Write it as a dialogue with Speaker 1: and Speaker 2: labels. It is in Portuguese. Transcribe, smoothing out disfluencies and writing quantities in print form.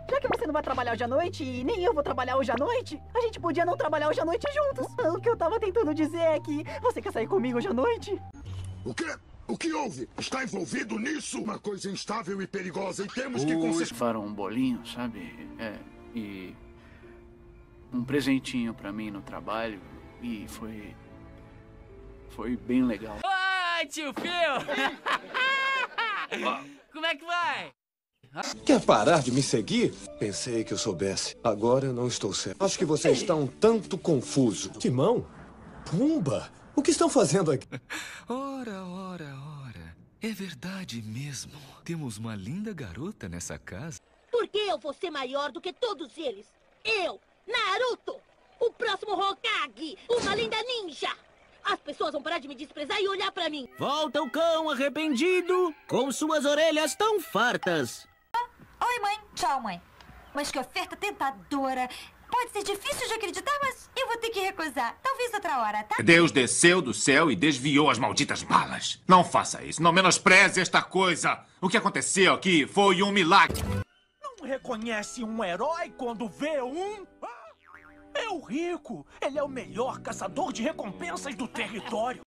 Speaker 1: Já que você não vai trabalhar hoje à noite e nem eu vou trabalhar hoje à noite, a gente podia não trabalhar hoje à noite juntos. O que eu tava tentando dizer é que você quer sair comigo hoje à noite?
Speaker 2: O quê? O que houve? Está envolvido nisso? Uma coisa instável e perigosa e temos que conseguir...
Speaker 3: Levaram um bolinho, sabe? E um presentinho pra mim no trabalho e foi bem legal.
Speaker 4: Oi, tio Phil! Como é que vai?
Speaker 5: Quer parar de me seguir? Pensei que eu soubesse. Agora eu não estou certo. Acho que você está um tanto confuso. Timão? Pumba? O que estão fazendo aqui?
Speaker 6: Ora. É verdade mesmo. Temos uma linda garota nessa casa.
Speaker 7: Por que eu vou ser maior do que todos eles? Eu, Naruto, o próximo Hokage, uma linda ninja. As pessoas vão parar de me desprezar e olhar pra mim.
Speaker 4: Volta o cão arrependido, com suas orelhas tão fartas.
Speaker 8: Oi, mãe. Tchau, mãe. Mas que oferta tentadora. Pode ser difícil de acreditar, mas eu vou ter que recusar. Talvez outra hora, tá?
Speaker 9: Deus desceu do céu e desviou as malditas balas. Não faça isso. Não menospreze esta coisa. O que aconteceu aqui foi um milagre.
Speaker 10: Não reconhece um herói quando vê um? É o Rico. Ele é o melhor caçador de recompensas do território.